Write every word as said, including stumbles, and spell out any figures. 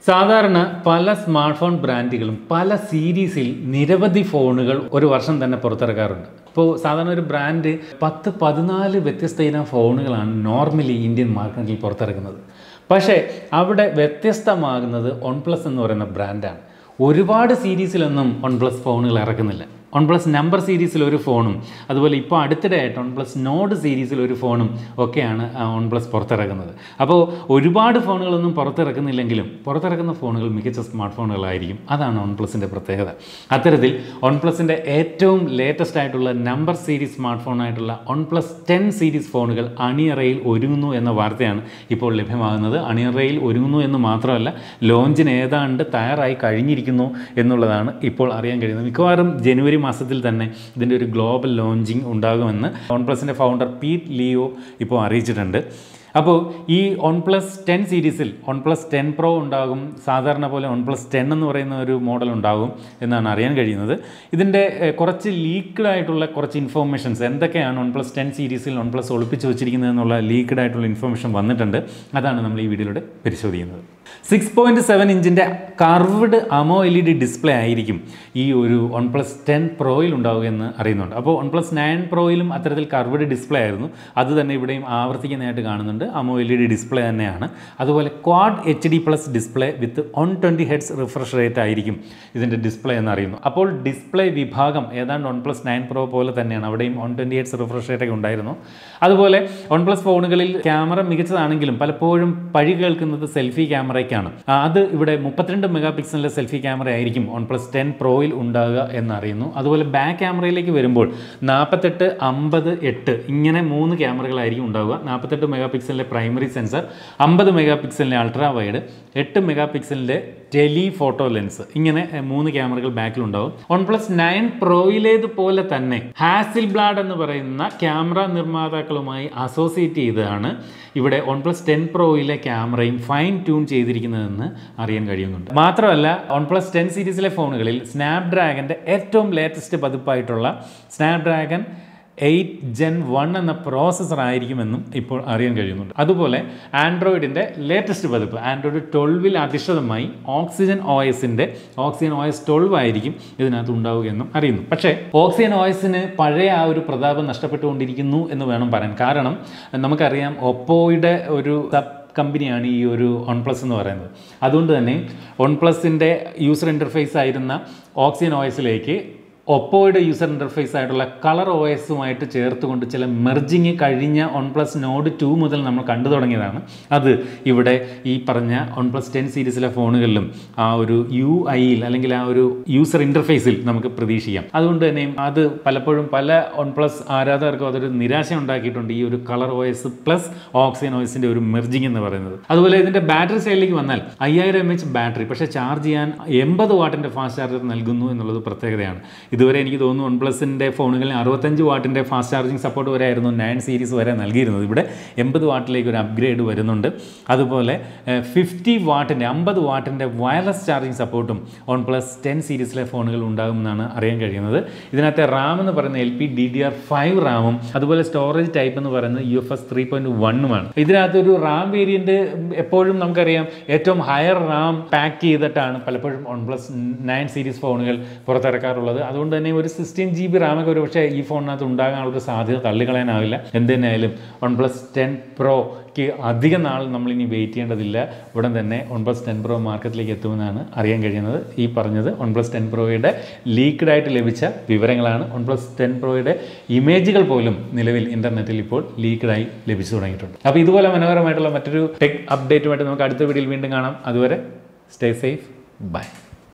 സാധാരണ പല smart phone ബ്രാൻഡുകളും പല സീരീസിൽ നിരവധി ഫോണുകൾ ഒരു വർഷം തന്നെ പുറത്തിറക്കാറുണ്ട്. ഇപ്പോൾ സാധാരണ ഒരു ബ്രാൻഡ് പത്ത് പതിനാല് വ്യത്യസ്ത ഇനം ഫോണുകളാണ് നോർമലി ഇന്ത്യൻ മാർക്കറ്റിൽ പുറത്തിറക്കുന്നത്. പക്ഷേ അവിടെ വ്യത്യസ്തമാകുന്നത് OnePlus എന്ന് പറയുന്ന ബ്രാൻഡാണ്. ഒരുപാട് സീരീസിലൊന്നും OnePlus ഫോണുകൾ ഇറക്കുന്നില്ല. OnePlus നമ്പർ സീരീസിൽ ഒരു ഫോണും അതുപോലെ ഇപ്പോൾ അടുത്തിടെയായിട്ട് OnePlus നോഡ് സീരീസിൽ ഒരു ഫോണും ഒക്കെയാണ് OnePlus പുറത്തിറക്കുന്നത്. അപ്പോൾ ഒരുപാട് ഫോണുകളൊന്നും പുറത്തിറക്കുന്നില്ലെങ്കിലും പുറത്തിറക്കുന്ന ഫോണുകൾ മികച്ച സ്മാർട്ട് ഫോണുകളായിരിക്കും. അതാണ് OnePlusൻ്റെ പ്രത്യേകത. അത്തരത്തിൽ OnePlusൻ്റെ ഏറ്റവും ലേറ്റസ്റ്റ് ആയിട്ടുള്ള നമ്പർ സീരീസ് സ്മാർട്ട് ഫോണായിട്ടുള്ള OnePlus ടെൻ സീരീസ് ഫോണുകൾ അണിയറയിൽ ഒരുങ്ങുന്നു എന്ന വാർത്തയാണ് ഇപ്പോൾ ലഭ്യമാകുന്നത്. അണിയറയിൽ ഒരുങ്ങുന്നു എന്ന് മാത്രമല്ല, ലോഞ്ചിന് ഏതാണ്ട് തയ്യാറായി കഴിഞ്ഞിരിക്കുന്നു എന്നുള്ളതാണ് ഇപ്പോൾ അറിയാൻ കഴിയുന്നത്. മിക്കവാറും ജനുവരി മാസത്തിൽ തന്നെ ഇതിൻ്റെ ഒരു ഗ്ലോബൽ ലോഞ്ചിങ് ഉണ്ടാകുമെന്ന് OnePlusൻ്റെ ഫൗണ്ടർ പീറ്റ് ലിയോ ഇപ്പോൾ അറിയിച്ചിട്ടുണ്ട്. അപ്പോൾ ഈ OnePlus ടെൻ സീരീസിൽ OnePlus ടെൻ പ്രോ ഉണ്ടാകും. സാധാരണ പോലെ OnePlus ടെൻ എന്ന് പറയുന്ന ഒരു മോഡൽ ഉണ്ടാകും എന്നാണ് അറിയാൻ കഴിയുന്നത്. ഇതിൻ്റെ കുറച്ച് ലീക്ക്ഡ് ആയിട്ടുള്ള കുറച്ച് ഇൻഫോർമേഷൻസ് എന്തൊക്കെയാണ് OnePlus ടെൻ സീരീസിൽ OnePlus ഒളിപ്പിച്ച് വെച്ചിരിക്കുന്നത് എന്നുള്ള ലീക്ക്ഡ് ആയിട്ടുള്ള ഇൻഫോർമേഷൻ വന്നിട്ടുണ്ട്. അതാണ് നമ്മൾ ഈ വീഡിയോയിലൂടെ പരിശോധിക്കുന്നത്. സിക്സ് പോയിൻറ്റ് സെവൻ ഇഞ്ചിൻ്റെ curved AMOLED display ആയിരിക്കും ഈ ഒരു OnePlus ടെൻ പ്രോയിൽ ഉണ്ടാവുക എന്ന് അറിയുന്നുണ്ട്. അപ്പോൾ OnePlus നയൻ പ്രോയിലും അത്തരത്തിൽ കർവ്ഡ് ഡിസ്പ്ലേ ആയിരുന്നു. അത് തന്നെ ഇവിടെയും ആവർത്തിക്കുന്നതായിട്ട് കാണുന്നുണ്ട്. AMOLED display തന്നെയാണ്. അതുപോലെ quad H D plus display with one twenty hertz refresh rate ആയിരിക്കും ഇതിൻ്റെ ഡിസ്പ്ലേ എന്നറിയുന്നു. അപ്പോൾ ഡിസ്പ്ലേ വിഭാഗം ഏതാണ്ട് OnePlus നയൻ പ്രോ പോലെ തന്നെയാണ്. അവിടെയും one twenty hertz refresh rate ഒക്കെ ഉണ്ടായിരുന്നു. അതുപോലെ OnePlus ഫോണുകളിൽ ക്യാമറ മികച്ചതാണെങ്കിലും പലപ്പോഴും പഴി കേൾക്കുന്നത് സെൽഫി ക്യാമറയ്ക്കാണ്. അത് ഇവിടെ മുപ്പത്തിരണ്ട് മെഗാ പിക്സലിൻ്റെ സെൽഫി ക്യാമറ ആയിരിക്കും OnePlus ടെൻ പ്രോയിൽ ഉണ്ടാകുക എന്നറിയുന്നു. അതുപോലെ ബാക്ക് ക്യാമറയിലേക്ക് വരുമ്പോൾ നാൽപ്പത്തെട്ട് അമ്പത് എട്ട് ഇങ്ങനെ മൂന്ന് ക്യാമറകളായിരിക്കും ഉണ്ടാവുക. നാൽപ്പത്തെട്ട് മെഗാ പിക്സലിൻ്റെ പ്രൈമറി സെൻസർ, അമ്പത് മെഗാ പിക്സലിൻ്റെ അൾട്രാ വൈഡ്, എട്ട് മെഗാ പിക്സലിൻ്റെ ടെലി ഫോട്ടോ ലെൻസ്, ഇങ്ങനെ മൂന്ന് ക്യാമറകൾ ബാക്കിലുണ്ടാവും. OnePlus നയൻ പ്രോയിലേതുപോലെ തന്നെ ഹാസിൽബ്ലാഡ് എന്ന് പറയുന്ന ക്യാമറ നിർമ്മാതാക്കളുമായി അസോസിയേറ്റ് ചെയ്താണ് ഇവിടെ OnePlus ടെൻ പ്രോയിലെ ക്യാമറയും ഫൈൻ ട്യൂൺ ചെയ്തിരിക്കുന്നതെന്ന് അറിയാൻ കഴിയുന്നുണ്ട്. മാത്രമല്ല OnePlus ടെൻ സീരീസിലെ ഫോണുകളിൽ സ്നാപ്ഡ്രാഗൻ്റെ ഏറ്റവും ലേറ്റസ്റ്റ് പതിപ്പായിട്ടുള്ള സ്നാപ്ഡ്രാഗൺ എയ്റ്റ് ജെൻ വൺ എന്ന പ്രോസസ്സർ ആയിരിക്കുമെന്നും ഇപ്പോൾ അറിയാൻ കഴിയുന്നുണ്ട്. അതുപോലെ ആൻഡ്രോയിഡിൻ്റെ ലേറ്റസ്റ്റ് പതിപ്പ് ആൻഡ്രോയിഡ് ട്വൽവിൽ അധിഷ്ഠിതമായി ഓക്സിജൻ ഒ എസിൻ്റെ ഓക്സിജൻ ഒ എസ് ട്വൽവ് ആയിരിക്കും ഇതിനകത്ത് ഉണ്ടാവുകയെന്നും അറിയുന്നു. പക്ഷേ ഓക്സിജൻ ഒ എസിന് പഴയ ആ ഒരു പ്രതാപം നഷ്ടപ്പെട്ടുകൊണ്ടിരിക്കുന്നു എന്ന് വേണം പറയാൻ. കാരണം നമുക്കറിയാം ഒപ്പോയുടെ ഒരു സബ് കമ്പനിയാണ് ഈ ഒരു OnePlus എന്ന് പറയുന്നത്. അതുകൊണ്ട് തന്നെ OnePlusൻ്റെ യൂസർ ഇൻ്റർഫേസ് ആയിരുന്ന ഓക്സിജൻ ഒ എസിലേക്ക് ഒപ്പോയുടെ യൂസർ ഇൻ്റർഫേസ് ആയിട്ടുള്ള കളർ ഒ എസുമായിട്ട് ചേർത്തുകൊണ്ട് ചില മെർജിങ് കഴിഞ്ഞ OnePlus നോഡ് ടു മുതൽ നമ്മൾ കണ്ടു തുടങ്ങിയതാണ്. അത് ഇവിടെ ഈ പറഞ്ഞ OnePlus ടെൻ സീരീസിലെ ഫോണുകളിലും ആ ഒരു യു ഐയിൽ അല്ലെങ്കിൽ ആ ഒരു യൂസർ ഇൻ്റർഫേസിൽ നമുക്ക് പ്രതീക്ഷിക്കാം. അതുകൊണ്ട് തന്നെ അത് പലപ്പോഴും പല OnePlus ആരാധകർക്കും അതൊരു നിരാശ ഉണ്ടാക്കിയിട്ടുണ്ട്, ഈ ഒരു Color O S plus Oxygen O എസിൻ്റെ ഒരു മെർജിങ് എന്ന് പറയുന്നത്. അതുപോലെ ഇതിൻ്റെ ബാറ്ററി സൈഡിലേക്ക് വന്നാൽ അയ്യായിരം എം എച്ച് ബാറ്ററി, പക്ഷേ ചാർജ് ചെയ്യാൻ എൺപത് വാട്ടിൻ്റെ ഫാസ്റ്റ് ചാർജർ നൽകുന്നു എന്നുള്ളത് പ്രത്യേകതയാണ്. ഇതുവരെ എനിക്ക് തോന്നുന്നു OnePlusൻ്റെ ഫോണുകളിൽ അറുപത്തഞ്ച് വാട്ടിൻ്റെ ഫാസ്റ്റ് ചാർജിങ് സപ്പോർട്ട് വരെ ആയിരുന്നു നയൻ സീരീസ് വരെ നൽകിയിരുന്നത്. ഇവിടെ എൺപത് വാട്ടിലേക്ക് ഒരു അപ്ഗ്രേഡ് വരുന്നുണ്ട്. അതുപോലെ ഫിഫ്റ്റി വാട്ടിൻ്റെ അമ്പത് വാട്ടിൻ്റെ വയർലെസ് ചാർജിങ് സപ്പോർട്ടും OnePlus ടെൻ സീരീസിലെ ഫോണുകൾ ഉണ്ടാകുമെന്നാണ് അറിയാൻ കഴിയുന്നത്. ഇതിനകത്തെ റാം എന്ന് പറയുന്നത് L P D D R five റാമും അതുപോലെ സ്റ്റോറേജ് ടൈപ്പ് എന്ന് പറയുന്നത് U F S three point വണ്ണുമാണ്. ഇതിനകത്തൊരു റാം വേരിയൻറ്റ് എപ്പോഴും നമുക്കറിയാം ഏറ്റവും ഹയർ റാം പാക്ക് ചെയ്തിട്ടാണ് പലപ്പോഴും OnePlus നയൻ സീരീസ് ഫോണുകൾ പുറത്തിറക്കാറുള്ളത്. അതുകൊണ്ട് തന്നെ ഒരു സിക്സ്റ്റീൻ ജി ബി റാമൊക്കെ ഒരു പക്ഷേ ഈ ഫോണിനകത്ത് ഉണ്ടാകാനുള്ളൊരു സാധ്യത തള്ളിക്കളയാനാവില്ല. എന്തുതന്നെയായാലും OnePlus ടെൻ പ്രോയ്ക്ക് അധികം നാൾ നമ്മളിനി വെയിറ്റ് ചെയ്യേണ്ടതില്ല. ഉടൻ തന്നെ OnePlus ടെൻ പ്രോ മാർക്കറ്റിലേക്ക് എത്തുമെന്നാണ് അറിയാൻ കഴിയുന്നത്. ഈ പറഞ്ഞത് OnePlus ടെൻ പ്രോയുടെ ലീക്ക്ഡ് ആയിട്ട് ലഭിച്ച വിവരങ്ങളാണ്. OnePlus ടെൻ പ്രോയുടെ ഇമേജുകൾ പോലും നിലവിൽ ഇൻ്റർനെറ്റിൽ ഇപ്പോൾ ലീക്ക്ഡായി ലഭിച്ചു തുടങ്ങിയിട്ടുണ്ട്. അപ്പോൾ ഇതുപോലെ മനോഹരമായിട്ടുള്ള മറ്റൊരു ടെക് അപ്ഡേറ്റുമായിട്ട് നമുക്ക് അടുത്ത വീഡിയോയിൽ വീണ്ടും കാണാം. അതുവരെ സ്റ്റേ സേഫ്, ബൈ.